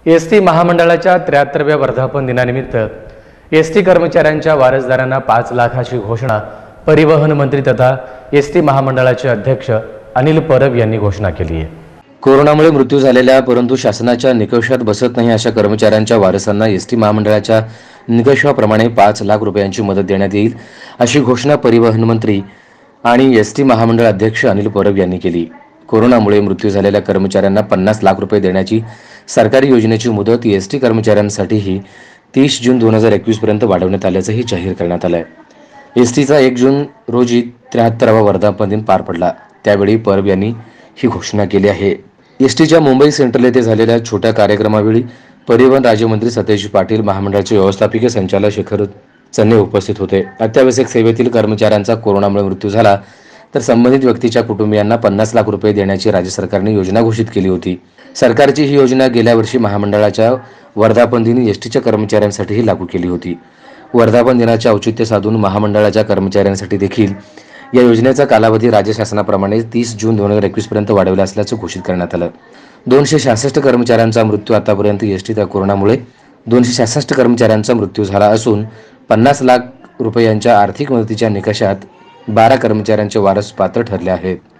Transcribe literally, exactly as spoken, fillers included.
S T महामंडळाच्या त्र्याहत्तराव्या वर्धापन दिनानिमित्त एस टी कर्मचाऱ्यांच्या वारसदारांना पाच लाखाची घोषणा परिवहन मंत्री तथा एस टी महामंडळाचे अध्यक्ष अनिल परब यांनी घोषणा केली आहे। कोरोनामुळे मृत्यू झालेल्या परंतु शासनाच्या निकषात बसत नाही अशा कर्मचाऱ्यांच्या वारसांना एस टी महामंडळाच्या निकषाप्रमाणे पाच लाख रुपयांची मदत देण्यात येईल अशी घोषणा परिवहन मंत्री आणि एस टी महामंडळ अध्यक्ष अनिल परब यांनी केली। कोरोनामुळे मृत्यू झालेल्या कर्मचाऱ्यांना पन्नास लाख रुपये देण्याची सरकारी योजनेची मुदत एस टी कर्मचाऱ्यांसाठीही तीस जून दोन हजार एकवीस पर्यंत वाढवण्यात आल्याचंही जाहीर करण्यात आलं आहे। एस टीचा एक जून रोजी त्र्याहत्तरावा वर्धापन दिन पार पडला, त्यावेळी परब यांनी ही घोषणा केली आहे। एस टीच्या मुंबई सेंट्रल येथे झालेल्या छोट्या कार्यक्रमावेळी परिवहन राज्यमंत्री सतेज पाटील, महामंडळाचे व्यवस्थापकीय संचालक शेखर चन्ने उपस्थित होते। अत्यावश्यक सेवेतील कर्मचाऱ्यांचा कोरोनामुळे मृत्यू झाला तर संबंधित व्यक्तीच्या कुटुंबियांना पन्नास लाख रुपये देण्याची राज्य सरकारने योजना घोषित केली होती। सरकारची ही योजना गेल्या वर्षी महामंडळाच्या वर्धापन दिनी एस टीच्या कर्मचाऱ्यांसाठीही लागू केली होती। वर्धापन दिनाचे औचित्य साधून महामंडळाच्या कर्मचाऱ्यांसाठी देखील या योजनेचा कालावधी राज्य शासनाप्रमाणे तीस जून दोन हजार एकवीस पर्यंत वाढवला असल्याचं घोषित करण्यात आलं। दोनशे सहासष्ट कर्मचाऱ्यांचा मृत्यू आतापर्यंत एस टीच्या कोरोनामुळे दोनशे सहासष्ट कर्मचाऱ्यांचा मृत्यू झाला असून पन्नास लाख रुपयांच्या आर्थिक मदतीच्या निकषात बारा कर्मचाऱ्यांचे वारस पात्र ठरले आहेत।